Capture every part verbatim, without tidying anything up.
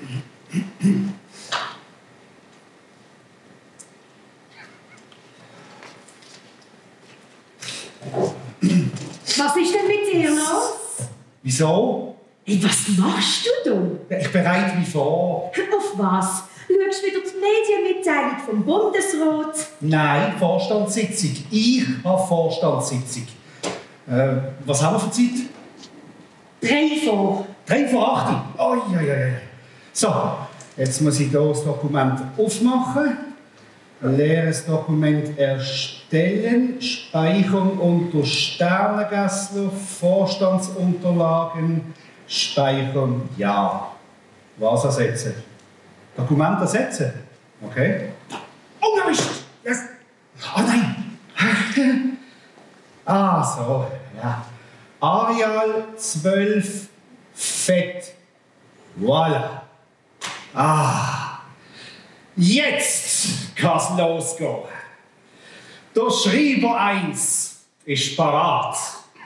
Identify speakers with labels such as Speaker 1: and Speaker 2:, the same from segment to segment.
Speaker 1: Was ist denn mit dir los?
Speaker 2: Wieso?
Speaker 1: Hey, was machst du da?
Speaker 2: Ich bereite mich vor.
Speaker 1: Auf was? Schaust du wieder die Medienmitteilung vom Bundesrat?
Speaker 2: Nein, Vorstandssitzung. Ich habe Vorstandssitzung. Äh, was haben wir für Zeit?
Speaker 1: Drei vor.
Speaker 2: Drei vor acht. Oh, ja, ja, ja. So, jetzt muss ich hier das Dokument aufmachen. Leeres Dokument erstellen. Speichern unter Sternengässler. Vorstandsunterlagen. Speichern. Ja. Was ersetzen? Dokument ersetzen. Okay. Oh, da bist du! Yes. Oh nein! Ah, so. Ja. Areal zwölf Fett. Voilà. Ah. Jetzt kann es losgehen. Der Schreiber eins ist parat.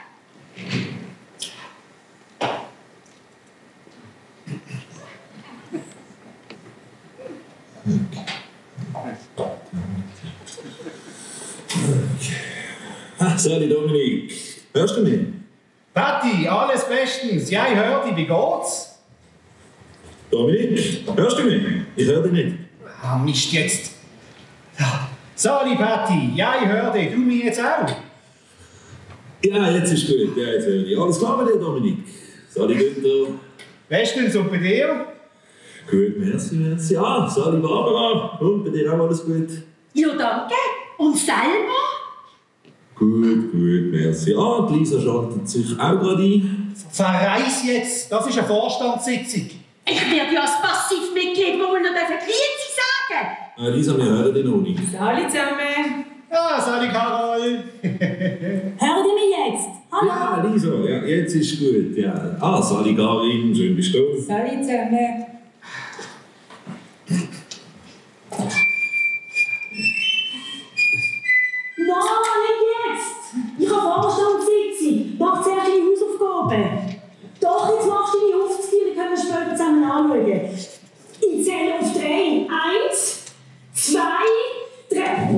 Speaker 3: Ah, Sali Dominik, hörst du mich?
Speaker 2: Patti, alles bestens. Ja, ich höre dich. Wie geht's?
Speaker 3: Dominik, hörst du mich? Ich höre dich nicht.
Speaker 2: Ah, Mist jetzt. Ja. Sali, Patti, ja, ich höre dich. Du mich jetzt auch?
Speaker 3: Ja, jetzt ist gut. Ja, jetzt höre ich. Alles klar bei dir, Dominik? Sali Günther.
Speaker 2: Bestens und bei dir?
Speaker 3: Gut, merci, merci. Ah, Sali Barbara. Und bei dir auch alles gut?
Speaker 1: Ja, danke. Und selber?
Speaker 3: Gut, gut, merci. Ah, und Lisa schaltet sich auch gerade ein.
Speaker 2: Verreis jetzt. Das ist eine Vorstandssitzung.
Speaker 1: Ich werde ja als Passivmitglied wohl noch Grüezi sagen.
Speaker 3: Ah, Lisa, wir hören dich noch nicht.
Speaker 1: Hallo zusammen.
Speaker 2: Ja, Sali Carol.
Speaker 1: Hören Sie mich jetzt? Hallo.
Speaker 3: Ja, Lisa, ja, jetzt ist gut. Ja. Ah, Sali Karin, schön bist du.
Speaker 1: Hallo zusammen. Nein, nicht jetzt! Ich habe Vorstandssitzung. Mach zuerst deine Hausaufgaben. Doch, jetzt machst du deine Hausaufgaben, dann können wir später zusammen anschauen. Ich zähle auf drei. Eins, zwei, drei.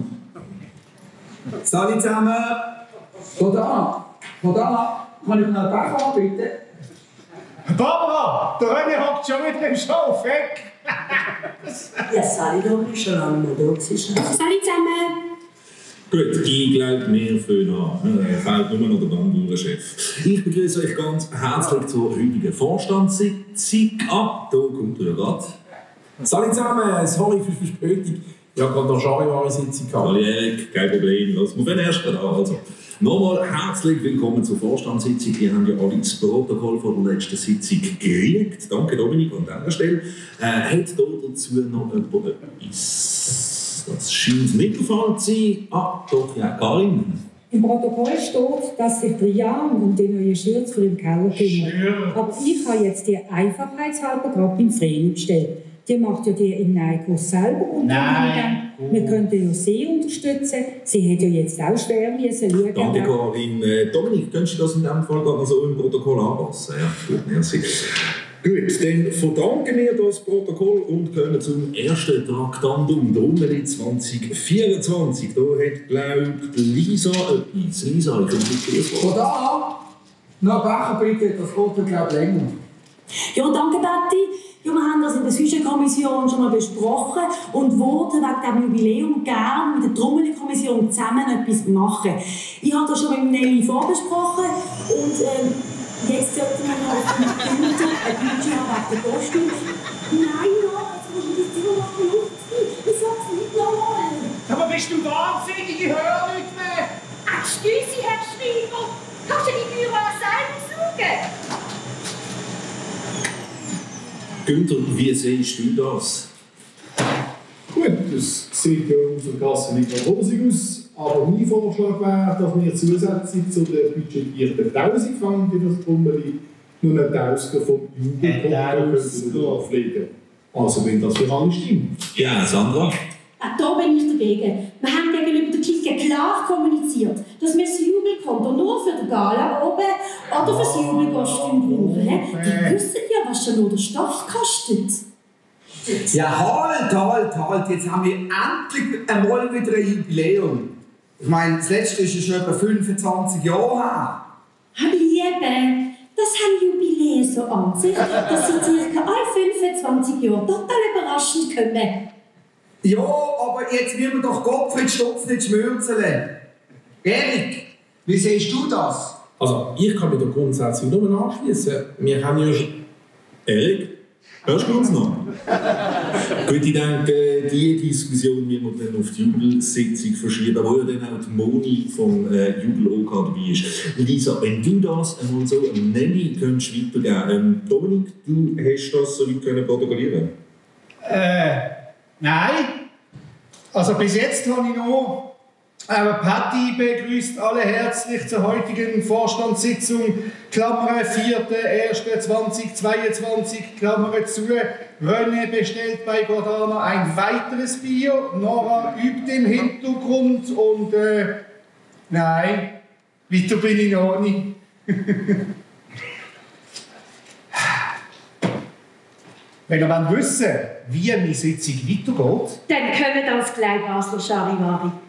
Speaker 4: Salut zusammen! Von da, von da, kann ich noch einen Becher anbieten?
Speaker 2: Barbara, der René hockt schon wieder im Stoff, weg.
Speaker 5: Ja, Sali, da bist du schon lange mal da.
Speaker 1: Salut zusammen.
Speaker 3: Gut, ich glaube, wir fangen an. Es fehlt nur noch der Bandourenchef. Ich begrüße euch ganz herzlich zur heutigen Vorstandssitzung. Ah, da kommt er ja gerade.
Speaker 4: Salut zusammen! Sorry für die Verspätung. Ich habe gerade eine Charivari-Sitzung gehabt.
Speaker 3: Hallo Erik, kein Problem. Das muss man erst gerade an. Also, nochmal herzlich willkommen zur Vorstandssitzung. Wir haben ja alle das Protokoll von der letzten Sitzung gekriegt. Danke Dominik an dieser Stelle. Äh, hat da dazu noch jemand etwas? Das scheint nicht der Fall zu sein. Ah, doch, ja, Karin.
Speaker 6: Im Protokoll steht, dass sich der Jan um die neue Schürze für den Keller kümmert. Aber ich habe jetzt die einfachheitshalber gerade beim Vreni bestellt. Die macht ja die im Neikurs selber und
Speaker 2: Nein.
Speaker 6: wir könnten ja sie unterstützen. Sie hat ja jetzt auch schwer müssen schauen.
Speaker 3: Danke Karin. Äh, Dominik, könntest du das in diesem Fall gerade noch so im Protokoll anpassen? Ja, gut, merci. Gut, dann verdanken wir das Protokoll und kommen zum ersten Traktandum, der Rummeli zwanzig vierundzwanzig. Da hat, glaube ich, Lisa etwas. Lisa, ich komme mit
Speaker 4: Von da, noch einen Becher bitte, das geht ja, glaube ich, länger.
Speaker 5: Ja, danke, Betty. Ja, wir haben das in der Sujet-Kommission schon mal besprochen und wollten wegen diesem Jubiläum gerne mit der Trommeli-Kommission zusammen etwas machen. Ich habe das schon mit Nelly vorbesprochen und ähm, jetzt sollten wir noch auf den Günther ein Budget haben wegen der Kostüm. Nein, ja, jetzt muss ich das Zimmer noch benutzen. Ich sag's nicht nochmal.
Speaker 2: Aber bist du wahnsinnig? Ich höre nicht mehr.
Speaker 1: Excuse, Herr Schreiber. Kannst du die Büro selber suchen?
Speaker 3: Günther, wie siehst du das?
Speaker 7: Gut, das sieht ja unsere Kasse nicht mehr rosig aus, aber mein Vorschlag wäre, dass wir zusätzlich zu der budgetierten tausend Franken für das Trommeli nur einen Tausker vom Jugendkonto auflegen. Also wenn das für alle stimmt.
Speaker 3: Ja, Sandra?
Speaker 1: Ah, da bin ich dagegen. Wir haben gegenüber der Kike
Speaker 8: Sitzungen klar kommuniziert, dass wir das Jubelkonto nur für die Gala oben oder für das Jubelkostüm brauchen. Die wissen ja, was schon nur der Stoff kostet.
Speaker 4: Ja, halt, halt, halt. Jetzt haben wir endlich einmal wieder ein Jubiläum. Ich meine, das letzte ist ja schon etwa fünfundzwanzig Jahre her.
Speaker 8: Liebe, das haben Jubiläen so an sich, dass sie circa alle fünfundzwanzig Jahre total überraschend kommen.
Speaker 4: Ja, aber jetzt will man doch Gottfried Stopf nicht schmürzeln. Erik, wie siehst du das?
Speaker 9: Also, ich kann mich da grundsätzlich nur anschließen. Wir haben ja schon...
Speaker 3: Erik, hörst du uns noch? Gut, ich denke, die Diskussion, wie wir dann auf die Jubelsitzung verschieben, wo ja dann auch die Moni vom äh, Jubel-OK dabei ist. Lisa, wenn du das einmal so am Nelly könntest weitergeben, ähm, Dominik, du hast das so weit können protokollieren?
Speaker 2: Äh, nein. Also bis jetzt habe ich noch äh, Patti begrüßt alle herzlich zur heutigen Vorstandssitzung, Klammer vierte erste zweitausendzweiundzwanzig, Klammer zu. René bestellt bei Gordana ein weiteres Bier, Nora übt im Hintergrund und äh, nein, weiter bin ich noch nicht. Wenn ihr wissen wollt, wie meine Sitzung weitergeht,
Speaker 8: Dann kommen das gleich Basler Charivari.